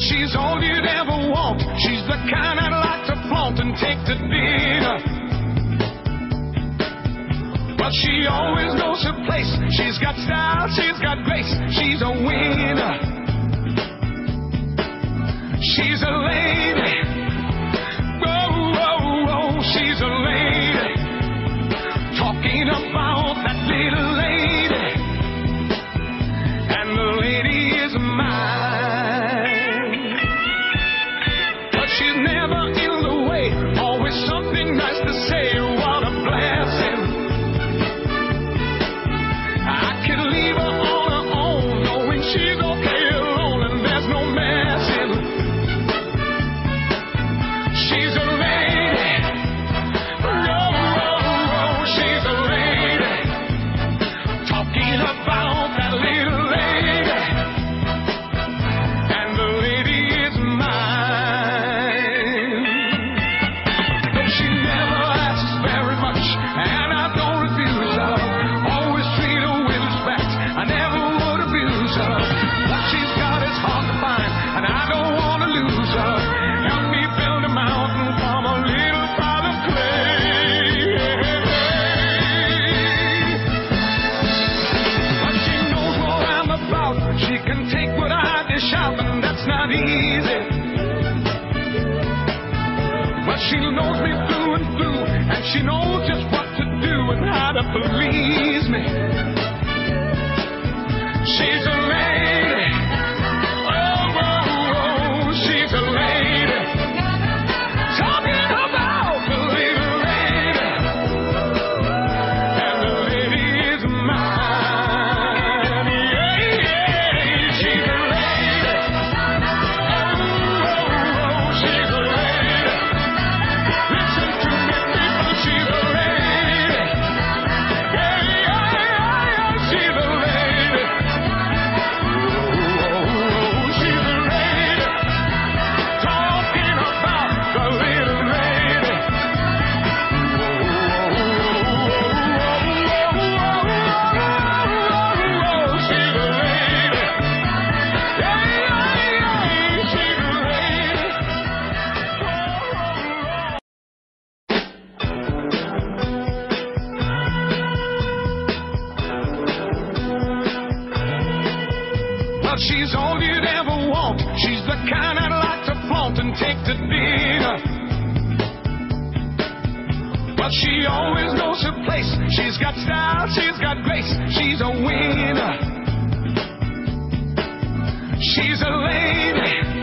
she's all you'd ever want. She's the kind I'd like to flaunt and take to dinner. But she always knows her place. She's got style, she's got grace. She's a winner. She's a lady. Whoa, whoa, whoa, she's a lady. Talking about that little lady. And the lady is mine. But she's never in the way. Always something nice to say. What a blessing. I could leave her on her own, knowing she's okay alone and there's no messing. She's a lady. Oh, oh, oh, she's a lady. Talking about that little lady. And the lady is mine. Though she never asks very much, and I don't refuse her. Always treat her with respect. I never would abuse her. What she's got is hard to find, and I don't want to lose her. Help me build a mountain from a little pot of clay. But she knows what I'm about. She can take what I dish out, and that's not easy. But she knows me through and through, and she knows just what to do and how to please me. She's a lady. Oh, oh, oh, she's a lady. Talking about the little lady. And the lady is mine. Yeah, yeah, she's a lady. Oh, oh, oh, she's a lady. Listen to me, people, she's a lady. Yeah, yeah, yeah, she's a lady. Oh, she's a lady. Talking about the little lady. She's a lady. Yeah, yeah, yeah, she's a lady. Well, she's all you'd ever want. She's the kind I'd like to flaunt and take to dinner. But she always knows her place. She's got style, she's got grace. She's a winner. She's a lady.